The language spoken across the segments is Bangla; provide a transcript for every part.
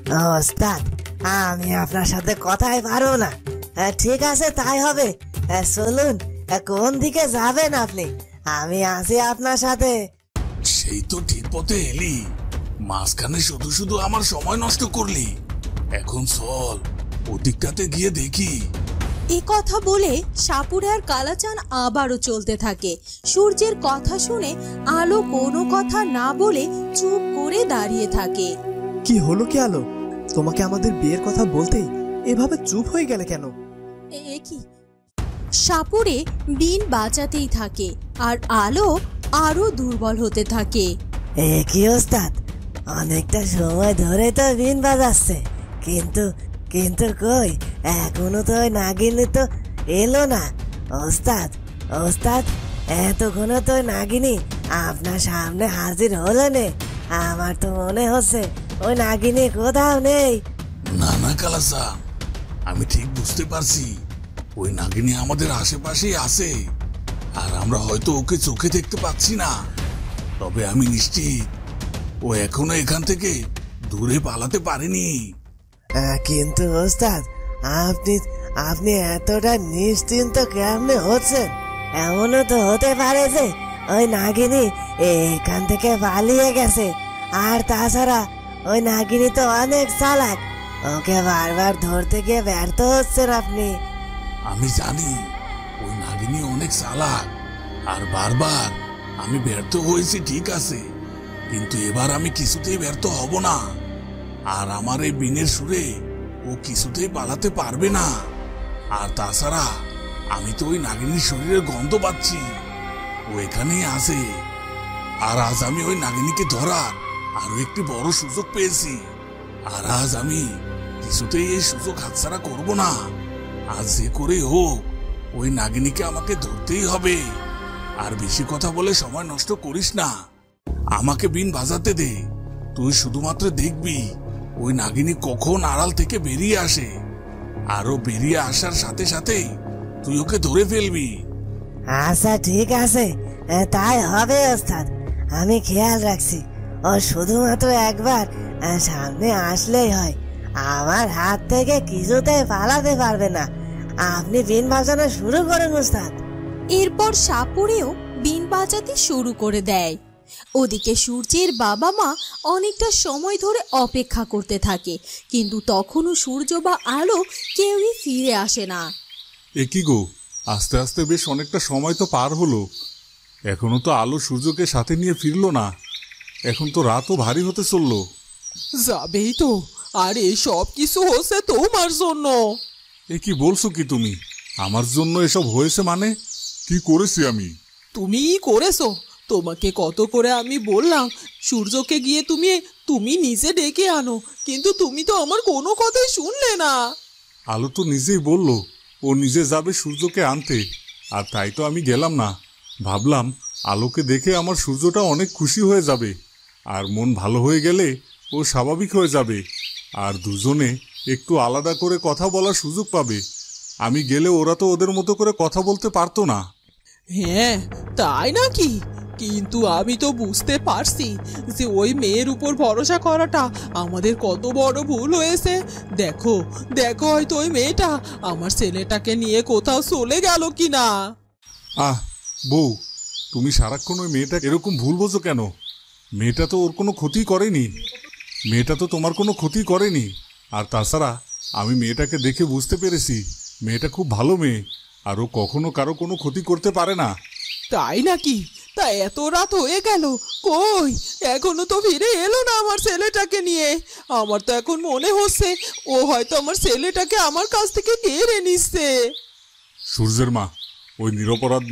ওস্তাদ, আমি আপনার সাথে কথাই পারবো না। ঠিক আছে, তাই হবে। চলুন, কোন দিকে যাবেন আপনি? আমি আছি আপনার সাথে। সেই তো ঠিক পথে এলি, মাঝখানে শুধু শুধু আমার সময় নষ্ট করলি। এখন চল ওদিকটাতে গিয়ে দেখি। এ কথা বলে সাপুড়ে আর কালাচান আবারও চলতে থাকে। সূর্যের কথা শুনে আলো কোনো কথা না বলে চুপ করে দাঁড়িয়ে থাকে। কি হলো কি আলো, তোমাকে আমাদের বিয়ের কথা বলতেই এভাবে চুপ হয়ে গেলে কেন? কি? সাপুড়ে বিন বাজাতেই থাকে আর আলো আরো দুর্বল হতে থাকে। কি ওস্তাদ, অনেকটা সময় ধরে তো বিন বাজাচ্ছে, কিন্তু কিন্তু কই এখনো তো ওই নাগিনী তো এলো না। ওস্তাদ ওস্তাদ, এতক্ষণও তো ওই নাগিনী আপনার সামনে হাজির হলো না। আমার তো মনে হচ্ছে ওই নাগিনী কোথাও নেই। না না কালাসা, আমি ঠিক বুঝতে পারছি ওই নাগিনী আমাদের আশেপাশেই আছে, আর আমরা হয়তো ওকে চোখে দেখতে পাচ্ছি না। তবে আমি নিশ্চিত ও এখনো এখান থেকে দূরে পালাতে পারেনি। কিন্তু ওস্তাদ, আপনি আপনি এতটা নিশ্চিন্ত কেমনে হচ্ছেন? এমনও তো হতে পারে যে ওই নাগিনী এখান থেকে পালিয়ে গেছে। আর তাছাড়া ওই নাগিনী তো অনেক চালাক, ওকে বারবার ধরতে গিয়ে ব্যর্থ হচ্ছেন আপনি। আমি জানি ওই নাগিনী অনেক চালাক, আর বারবার আমি ব্যর্থ হয়েছি ঠিক আছে, কিন্তু এবার আমি কিছুতেই ব্যর্থ হব না। আর আমার এই বিনের সুরে ও কিছুতেই পালাতে পারবে না। আর তাছাড়া আমি তো ওই নাগিনীর শরীরের গন্ধ পাচ্ছি, ও এখানেই আছে। আর আজ আমি ওই নাগিনীকে ধরার আরো একটি বড় সুযোগ পেয়েছি, আর আজ আমি কিছুতেই এই সুযোগ হাতছাড়া করব না। আজ যে করে হোক ওই নাগিনীকে আমাকে ধরতেই হবে। আর বেশি কথা বলে সময় নষ্ট করিস না, আমাকে বিন বাজাতে দে। তুই শুধুমাত্র দেখবি ওই নাগিনী কখন আড়াল থেকে বেরিয়ে আসে, আরো বেরিয়ে আসার সাথে সাথেই তুই ওকে ধরে ফেলবি। আচ্ছা ঠিক আছে, তাই হবে ওস্তাদ, আমি খেয়াল রাখছি। ও শুধুমাত্র একবার সামনে আসলেই হয়, আমার হাত থেকে কিছুতেই পালাতে পারবে না। আপনি বিন বাজানো শুরু করুন ওস্তাদ। এরপর সাপুড়েও বিন বাজাতে শুরু করে দেয়। ওদিকে সূর্যের বাবা মা অনেকটা সময় ধরে অপেক্ষা করতে থাকে, কিন্তু তখনও সূর্য বা আলো কেউই ফিরে আসে না। এ কি গো, আস্তে আস্তে বেশ অনেকটা সময় তো পার হলো, এখনো তো আলো সূর্যকে সাথে নিয়ে ফিরলো না। এখন তো রাতও ভারী হতে চললো। যাবেই তো, আর এই সব কিছু হচ্ছে তোমার জন্য। এ কি বলছো কি তুমি? আমার জন্য এসব হয়েছে মানে? কি করেছি আমি? তুমিই করেছো। তোমাকে কত করে আমি বললাম সূর্যকে গিয়ে তুমি নিজে ডেকে আনো, কিন্তু তুমি তো আমার কোনো কথাই শুনলে না। আলো তো নিজেই বললো ও নিজে যাবে সূর্যকে আনতে, আর তাই তো আমি গেলাম না। ভাবলাম আলোকে দেখে আমার সূর্যটা অনেক খুশি হয়ে যাবে, আর মন ভালো হয়ে গেলে ও স্বাভাবিক হয়ে যাবে, আর দুজনে একটু আলাদা করে কথা বলার সুযোগ পাবে। আমি গেলে ওরা তো ওদের মতো করে কথা বলতে পারতো না। হ্যাঁ, তাই নাকি? কিন্তু আমি তো বুঝতে পারছি যে ওই মেয়ের উপর ভরসা করাটা আমাদের কত বড় ভুল হয়েছে। দেখো দেখো, হয়তো ওই মেয়েটা আমার ছেলেটাকে নিয়ে কোথাও চলে গেল কিনা। বউ, তুমি সারাক্ষণ ওই মেয়েটা এরকম ভুল বোঝো কেন? মেয়েটা তো ওর কোনো ক্ষতি করেনি, মেয়েটা তো তোমার কোনো ক্ষতি করেনি। আর তাছাড়া আমি মেয়েটাকে দেখে বুঝতে পেরেছি মেয়েটা খুব ভালো মেয়ে, আর ও কখনো কারো কোনো ক্ষতি করতে পারে না। তাই নাকি? তা এত রাত হয়ে গেল, কই এখনো তো ফিরে এলো না আমার ছেলেটাকে নিয়ে। আমার তো এখন মনে হচ্ছে ও হয়তো আমার ছেলেটাকে আমার কাছ থেকে কেড়ে নিচ্ছে। সূর্যের মা, ওই নিরপরাধ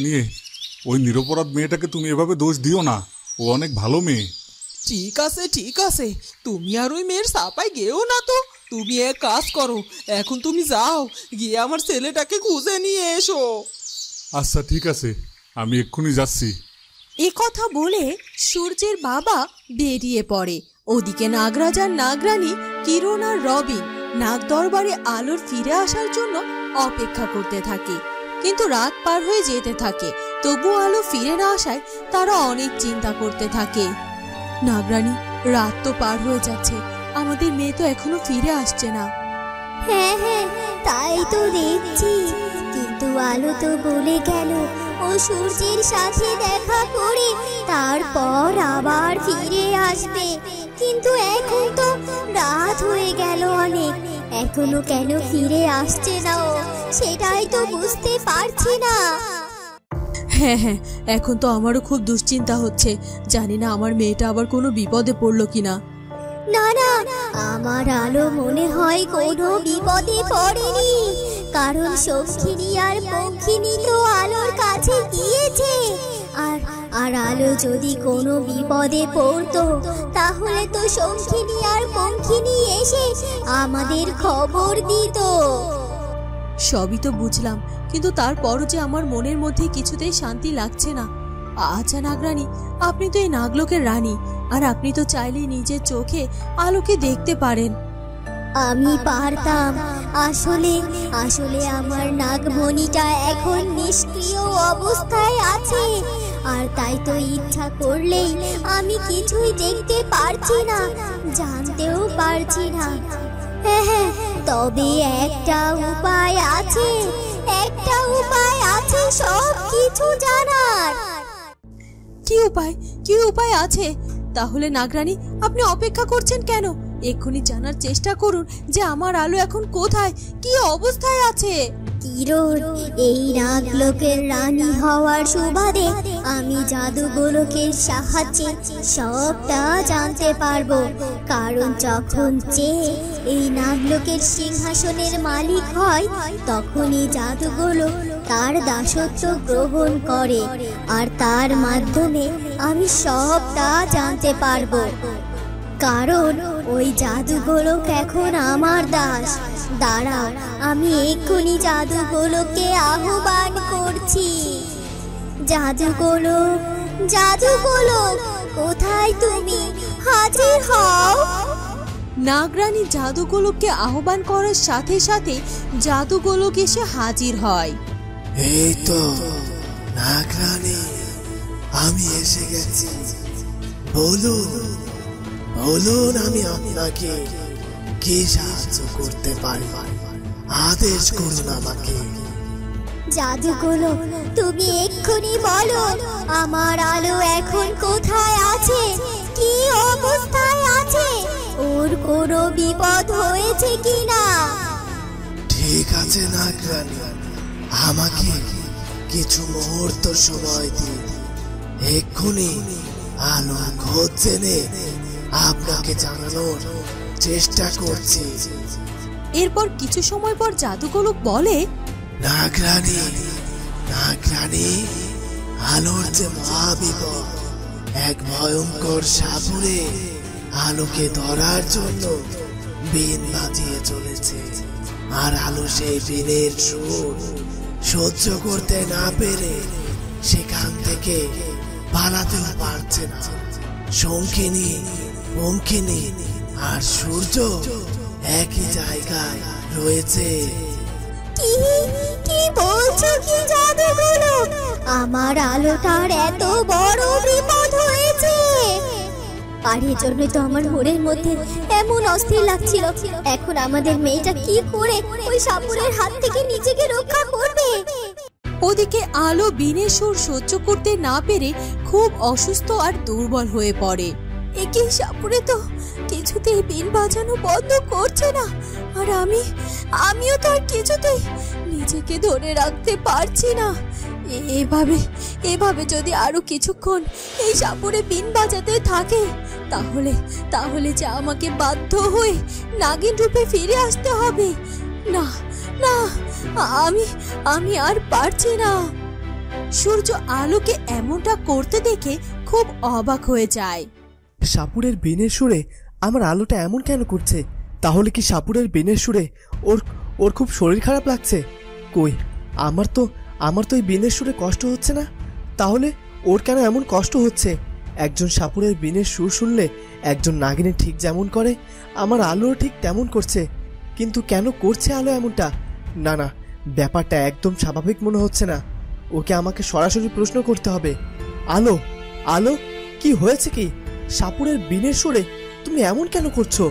মেয়েটাকে তুমি এভাবে দোষ দিও না, ও অনেক ভালো মেয়ে। ঠিক আছে ঠিক আছে, তুমি আর ওই মেয়ের সাপাই গেও না তো। তুমি এক কাজ করো, এখন তুমি যাও, গিয়ে আমার ছেলেটাকে খুঁজে নিয়ে এসো। আচ্ছা ঠিক আছে, আমি এক্ষুনি যাচ্ছি। এ কথা বলে সূর্যের বাবা বেরিয়ে পড়ে। ওদিকে নাগরাজ আর নাগরানী, কিরণ আর রবিন নাগ দরবারে আলোর ফিরে আসার জন্য অপেক্ষা করতে থাকে, কিন্তু রাত পার হয়ে যেতে থাকে। তবু আলো ফিরে না আসায় তারা অনেক চিন্তা করতে থাকে। নাগরানী, রাত তো পার হয়ে যাচ্ছে, আমাদের মেয়ে তো এখনো ফিরে আসছে না। হ্যাঁ হ্যাঁ, তাই তো দেখছি। কিন্তু আলো তো বলে গেল ও সূর্যের সাথে দেখা করে তারপর আবার ফিরে আসবে। কিন্তু এখন তো রাত হয়ে গেল অনেক, এখনো কেন ফিরে আসছে না ও, সেটাই তো বুঝতে পারছি না। হ্যাঁ হ্যাঁ, এখন তো আমারও খুব দুশ্চিন্তা হচ্ছে, জানি না আমার মেয়েটা আবার কোনো বিপদে পড়লো কিনা। না না, আমার আলো মনে হয় কোনো বিপদে পড়েনি, কারণ শঙ্খিনী আর পঙ্খিনী তো আলোর কাছে গিয়েছে। আর আলো যদি কোনো বিপদে পড়তো তাহলে তো শঙ্খিনী আর পঙ্খিনী এসে আমাদের খবর দিত। সবই তো বুঝলাম, কিন্তু তারপরও যে আমার মনের মধ্যে কিছুতেই শান্তি লাগছে না। আচ্ছা নাগরানী, আপনি তো এই নাগলোকের রানী, আর আপনি তো চাইলেই নিজের চোখে আলোকে দেখতে পারেন। আমি পারতাম, আসলে আমার নাগমণিটা এখন নিষ্ক্রিয় অবস্থায় আছে, আর তাই তো ইচ্ছা করলেই আমি কিছুই দেখতে পারছি না, জানতেও পারছি না। হ্যাঁ হ্যাঁ, তবে একটা উপায় আছে সব কিছু জানার। কি উপায় আছে? তাহলে নাগরানী, আপনি অপেক্ষা করছেন কেন? এক্ষুনি জানার চেষ্টা করুন যে আমার আলো এখন কোথায়, কি অবস্থায় আছে। কিরণ, এই নাগলোকের রানী হওয়ার সুবাদে আমি জাদুগোলকের সাহায্যে সবটা জানতে পারবো, কারণ যখন যে এই নাগলোকের সিংহাসনের মালিক হয় তখনই জাদুগোলক তার দাসত্ব গ্রহণ করে, আর তার মাধ্যমে আমি সবটা জানতে পারবো, কারণ ওই জাদুগোলক এখন আমার দাস। দাঁড়াও, আমি এক্ষুনি জাদুগোলককে আহ্বান করছি। জাদুগোলক, কোথায় তুমি? হাজির হও। নাগরানী জাদুগোলককে আহ্বান করার সাথে সাথে জাদুগোলক এসে হাজির হয়। এই তো নাগরানী, আমি এসে গেছি। বলুন আমি আপনাকে কি সাহায্য করতে পারি, আদেশ করুন আমাকে। জাদুগোলক, তুমি এক্ষুনি বলো আমার আলো এখন কোথায় আছে, কি অবস্থায় আছে, ওর কোনো বিপদ হয়েছে কিনা। ঠিক আছে নাগরানী, আমাকে কিছু মুহূর্ত সময় দিন, এক্ষুনি আলো খোঁজ জেনে আপনাকে জানানোর চেষ্টা করছি। এরপর কিছু সময় পর জাদুগোলক বলে, নাগরানী, আলোর যে মহাবিপদ, এক ভয়ঙ্কর সাপুড়ে আলোকে ধরার জন্য বিন বাজিয়ে চলেছে, আর আলো সেই বিনের সুর সহ্য করতে না পেরে সেখান থেকে পালাতেও পারছে না। শঙ্খিনী, পঙ্খিনী আর সূর্য একই জায়গায় রয়েছে। কি বলছো কি জাদুগোলক? আমার আলোটার এত বড় বিপদ হয়েছে, আর এই জন্যই তো আমার মনের মধ্যে এমন অস্থির লাগছিল। এখন আমাদের মেয়েটা কি করে ওই সাপুরের হাত থেকে নিজেকে রক্ষা করবে? ওদিকে আলো বিনের সুর সহ্য করতে না পেরে খুব অসুস্থ আর দুর্বল হয়ে পড়ে। একে সাপুরে তো কিছুতেই বিন বাজানো বন্ধ করছে না, আর আমিও তো আর কিছুতেই নিজেকে ধরে রাখতে পারছি না। এভাবে যদি আরো কিছুক্ষণ এই সাপুরে বিন বাজাতে থাকে তাহলে যে আমাকে বাধ্য হয়ে নাগিন রূপে ফিরে আসতে হবে। না না, আমি আর পারছি না। সূর্য আলোকে এমনটা করতে দেখে খুব অবাক হয়ে যায়। সাপুরের বিনের সুরে আমার আলোটা এমন কেন করছে? তাহলে কি সাপুরের বিনের সুরে ওর খুব শরীর খারাপ লাগছে? কই, আমার তো এই বিনের সুরে কষ্ট হচ্ছে না, তাহলে ওর কেন এমন কষ্ট হচ্ছে? একজন সাপুরের বিনের সুর শুনলে একজন নাগিনী ঠিক যেমন করে আমার আলোও ঠিক তেমন করছে, কিন্তু কেন করছে আলো এমনটা? না না, ব্যাপারটা একদম স্বাভাবিক মনে হচ্ছে না। ওকে আমাকে সরাসরি প্রশ্ন করতে হবে। আলো, কি হয়েছে? কি সাপুরের বিনের সুরে তুমি এমন কেন করছো?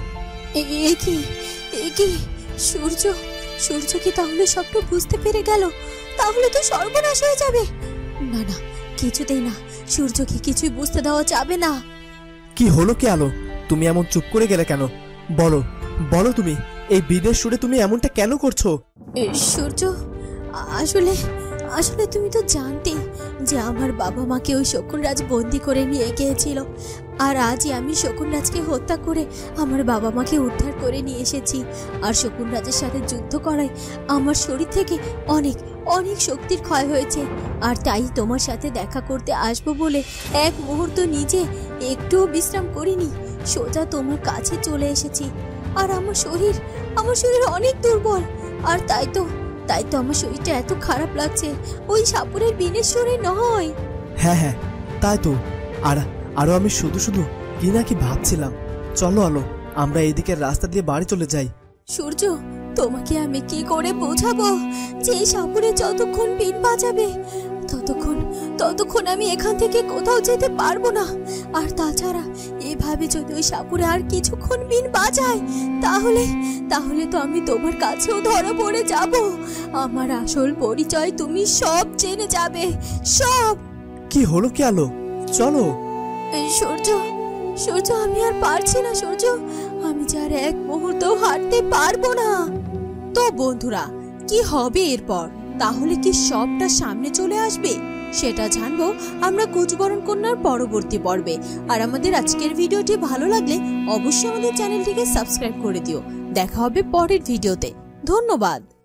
এ কি সূর্য সূর্য কি তাহলে সবটা বুঝতে পেরে গেল? তাহলে তো সর্বনাশ হয়ে যাবে। না না, কিছুতেই না, সূর্যকে কিছুই বুঝতে দেওয়া যাবে না। কি হলো কি আলো, তুমি এমন চুপ করে গেলে কেন? বলো বলো, তুমি এই বিনের সুরে তুমি এমনটা কেন করছো? সূর্য, আসলে আসলে তুমি তো জানতে যে আমার বাবা মাকে ওই শকুনরাজ বন্দি করে নিয়ে গিয়েছিল, আর আজই আমি শকুনরাজকে হত্যা করে আমার বাবা মাকে উদ্ধার করে নিয়ে এসেছি। আর শকুনরাজের সাথে যুদ্ধ করায় আমার শরীর থেকে অনেক অনেক শক্তির ক্ষয় হয়েছে। আর তাই তোমার সাথে দেখা করতে আসবো বলে এক মুহূর্ত নিজে একটুও বিশ্রাম করিনি, সোজা তোমার কাছে চলে এসেছি। আর আমার শরীর অনেক দুর্বল, আর তাই তো আমার শরীরটা এত খারাপ লাগছে, ওই সাপুরের বিনের সুরে নয়। হ্যাঁ হ্যাঁ, তাই তো। আরো আমি শুধু শুধু কি না কি ভাবছিলাম। চলো আলো, আমরা এইদিকের রাস্তা দিয়ে বাড়ি চলে যাই। সূর্য, তোমাকে আমি কি করে বোঝাবো যে এই সাপুরে যতক্ষণ বিন বাজাবে ততক্ষণ আমি এখান থেকে কোথাও যেতে পারবো না। আর তাছাড়া এভাবে যদি ওই সাপুরে আর কিছুক্ষণ বিন বাজায় তাহলে তো আমি তোমার কাছেও ধরা পড়ে যাব। আমার আসল পরিচয় তুমি সব জেনে যাবে, সব। কি হলো কি আলো, চলো। সূর্য, আমি আর পারছি না সূর্য, আমি যার এক মুহূর্ত হাঁটতে পারবো না। তো বন্ধুরা, কি হবে এরপর? তাহলে কি সবটা সামনে চলে আসবে? সেটা জানবো আমরা কুচবরণ কন্যার পরবর্তী পর্বে। আর আমাদের আজকের ভিডিওটি ভালো লাগলে অবশ্যই আমাদের চ্যানেলটিকে সাবস্ক্রাইব করে দিও। দেখা হবে পরের ভিডিওতে। ধন্যবাদ।